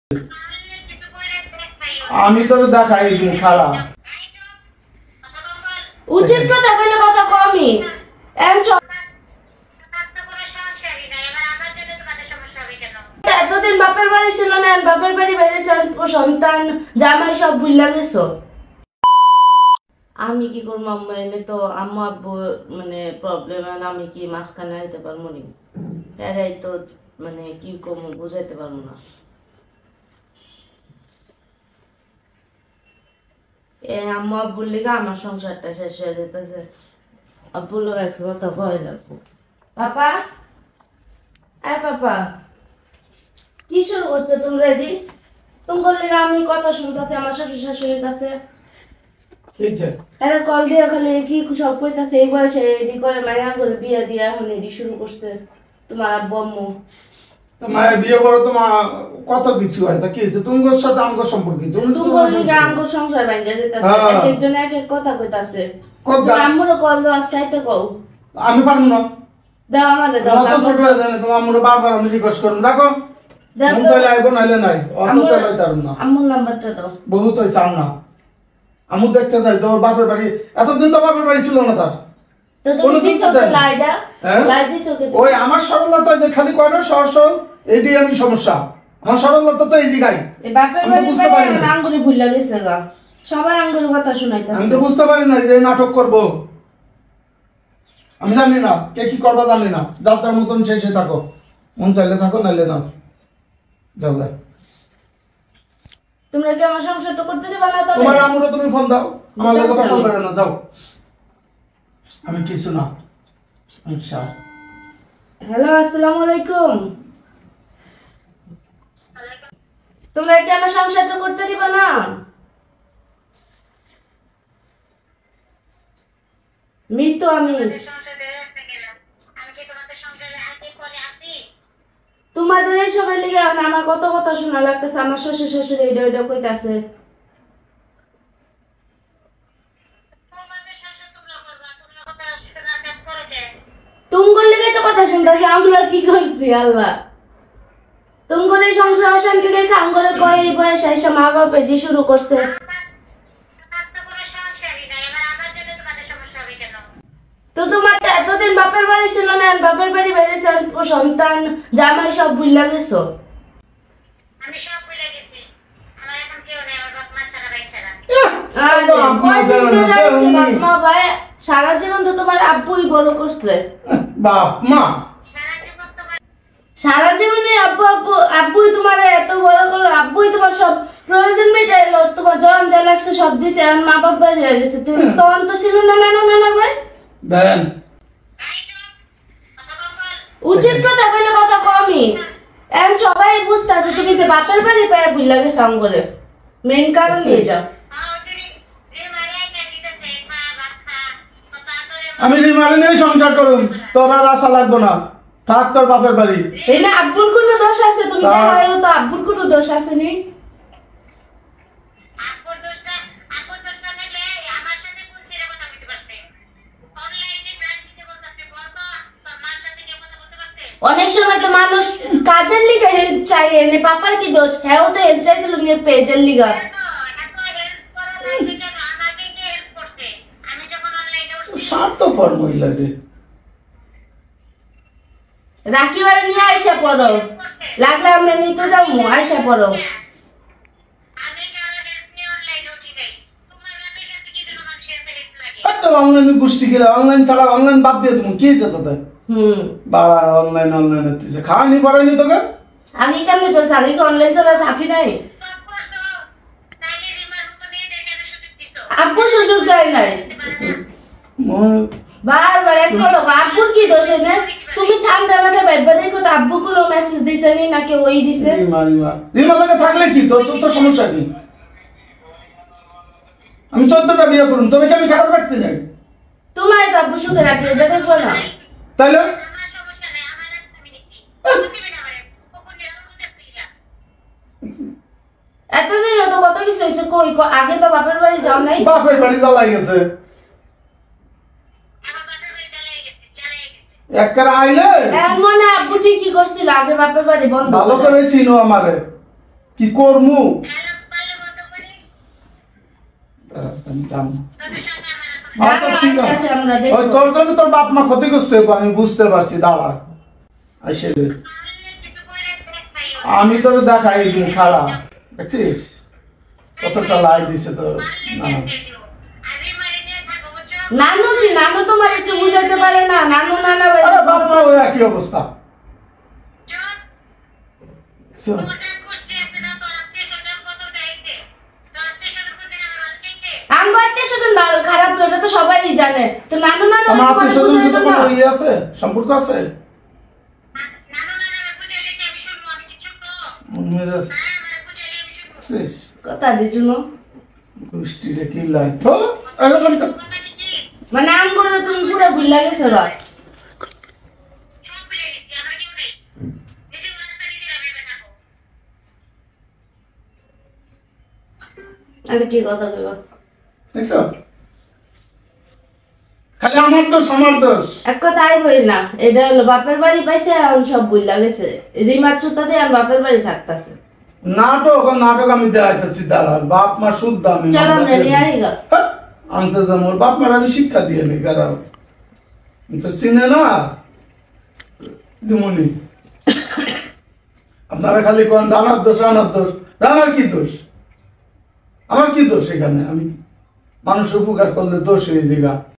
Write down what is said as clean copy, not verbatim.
আমি তোর দেখাই খাড়া উচিত কথা বলে কথা কমই এতদিন বাপের বাড়ি ছিল না, বাপের বাড়ি বেড়েছে, সন্তান জামাই সব ভুলে গেছো। আমি কি করবো আম্মা, এনে তো আম্মু আব্বু মানে প্রবলেম, আমি কি মাঝখানে আইতে পারবো নি? এরাই তো মানে কি করবো বুঝাইতে পারবো না। আম্মু আব্বুর লিগে আমার সংসারটা শেষ হয়ে যেতেছে। আব্বুর লোক আজকে কথা ভয় লাগবো। পাপা পাপা কি শুরু করছো তুমি? রেডি তোমার লিগে আমি কথা শুনতেছি আমার শ্বশুর শাশুড়ির কাছে। এরা কল দিয়ে খালি কি সব কইতাছে, এই বয়সে রেডি করে মায়া করে বিয়ে দিয়ে এখন রেডি শুরু করছে তোমার আব্বু আম্মু। তোমার বিয়ে করো তোমার কত কিছু হয়, তা কি হয়েছে? তোমার সাথে আমার সম্পর্ক কি? তুমি তোমার লিগে আমার সংসার ভাঙা যেতেছে, এক একজন এক এক কথা কইতাছে। আম্মুরও কল দাও আজকে আইতে কও। আমি পারবো না, দাও আমারে দাও। অত ছোট হয়ে যায় না, তোমার আম্মুরে বারবার আমি রিকোয়েস্ট করুন, রাখো। মন চাইলে আইবো নাইলে নাই, অত চাইলে তারুন না। আম্মুর নাম্বারটা দাও। বহুত হইছে আম না, আমু দেখতে যাই তোর বাপের বাড়ি। এতদিন তো বাপের বাড়ি ছিল না তার। তো তুমি দিছো তো লাইডা, লাই দিছো কি? ওই আমার সরলতা যে খালি কয় না সহজ সরল, এইটাই আমি সমস্যা। আমার সরলতা তো এই জায়গায়। এই বাপের বাড়ি বুঝতে পারি না, আঙ্গুলি ভুললা গেছে গা, সবাই আঙ্গুলি কথা শুনাইতাছে। আমি তো বুঝতে পারি না যে নাটক করব। আমি জানি না কে কি করবা, জানি না। যার তার মতন সে থাকো, মন চাইলে থাকো নাইলে নাও, যাও গা। তোমরা কি আমার সংসারটা করতে দিবা না? তাহলে তোমার আমুরে তুমি ফোন দাও, আমার লাগে কথা বলবে না, যাও। আমি কিছু না। আচ্ছা হ্যালো, আসসালামু আলাইকুম। তোমরা কি আমার সংসারটা করতে দিবা না? মৃত আমি তোমাদের এই সবাই লিগে আমার কত কথা শোনা লাগতেছে। আমার শ্বশুর শাশুড়ি এটা ওইটা কইতাছে। তোমার লিগে তো কথা শুনতেছে, আমরা কি করছি? আল্লাহ তোমার এই সংসার অশান্তি দেখে আমগরে কয় এই বয়সে এসে মা বাপ এটি শুরু করছে। তো তোমার তো এতদিন বাপের বাড়ি ছিল না, বাপের বাড়ি বেড়েছে, সন্তান জামাই সব ভুলে গেছো। সারা জীবন তো তোমার আব্বুই বড় করছে, বাপ মা সারা জীবনে আব্বু আব্বু আব্বুই তোমার এত বড় করলো, আব্বুই তোমার সব প্রয়োজন মেটাইলো, তোমার জন যা লাগছে সব দিছে। আর মা বাপ বাইরে হয়ে গেছে, তুমি তখন তো ছিল না নানা ভাই। দেন উচিত কথা বলে কথা কমই। এখন সবাই বুঝতেছে তুমি যে বাপের বাড়ি পায়ে ভুল লাগে সঙ্গরে, মেন কারণ এটা। আমি রিমারে নিয়ে সংসার করুন, তোর আর আশা লাগবো না, থাক তোর বাপের বাড়ি। এই না আব্বুর কোনো দোষ আছে? তুমি দেখাও তো আব্বুর কোনো দোষ আছে নি? অনেক সময় তো মানুষ কাজের লিগে হেল্প চাই, এনে পাপার কি দোষ? হ্যাঁ ও তো হেল্প চাইছিল নিজের পেজের লিগা। স্বার্থপর মহিলা রে। রাখিবারে নিয়ে আইসা পড়ো, লাগলে আমরা নিতে যাবো, আইসা পড়ো। অনলাইনে গোষ্ঠী গেলে অনলাইন ছাড়া অনলাইন বাদ দিয়ে তুমি কি হয়েছে তাতে? বাবা অনলাইন অনলাইন হচ্ছে, খাওয়ানি পড়াইনি তোকে? আগে কেমন চলছে? আগে কি অনলাইন ছাড়া থাকি নাই? আব্বু সুযোগ চাই নাই বারবার এক কথা। আব্বুর কি দোষ এনে? তুমি ঠান্ডা মাথায় ভাববা দেখো তো আব্বু কোনো মেসেজ দিছে নি নাকি ওই দিছে? রিমা লাগে থাকলে কি তোর তো সমস্যা কি? আমি 14টা বিয়ে করুন, তোকে কি আমি খারাপ রাখছি না? তোমার তো আব্বু সুখে রাখি, এটা দেখবো না তাইলে এতদিন তো কত কিছু হয়েছে। কই আগে তো বাপের বাড়ি যাও নাই? বাপের বাড়ি জ্বালাই গেছে একবার আইলে। এমন আব্বু ঠিকই করছিল, আগে বাপের বাড়ি বন্ধ ভালো করে চিনো আমারে। কি করমু আমি জানি। আচ্ছা ঠিক আছে, আমরা ওই তোর জন্য তোর বাপ মা ক্ষতিগ্রস্ত হবে, আমি বুঝতে পারছি, দাঁড়া আসে রে। আমি তোর দেখাই দিন খারাপ দেখছিস কতটা লাই দিছে তোর না। নানু কি নানু তোমার একটু বুঝাইতে পারে না? নানু নানা ভাই আরে বাপ মা ওই একই অবস্থা। শোন, আমার আত্মীয়-স্বজন ভালো খারাপ ওটা তো সবাই জানে, তো নানু নানা আমার তোমার আত্মীয়-স্বজনের বুঝাইতো সাথে না? কোনো ইয়ে আছে, সম্পর্ক আছে? দেখছিস? কথা দিছু না বৃষ্টিরে কি লাই তো এখন মানে আমগুলো তুমি পুরো ভুলে গেছো গা। আরে কি কথা কইবা? দেখছো খালি আমার দোষ আমার দোষ। এক কথা আইবই না, এটা হলো বাপের বাড়ি পাইছে এখন সব ভুলে গেছে। রিমার সুতাতে আর বাপের বাড়ি থাকতাছে। নাটক নাটক আমি দেখাইতেছি, দাঁড়া বাপ মা শুদ্ধ আমি চল আমরা নিয়ে আই গা। আনতে যাবো, ওর বাপ মার আমি শিক্ষা দিয়ে নি, কারণ তো চিনে না দিমনি। আপনারা খালি কোন রানার দোষ রানার দোষ, রানার কি দোষ? আমার কি দোষ এখানে? আমি মানুষ উপকার করলে দোষ হয়ে যাবে।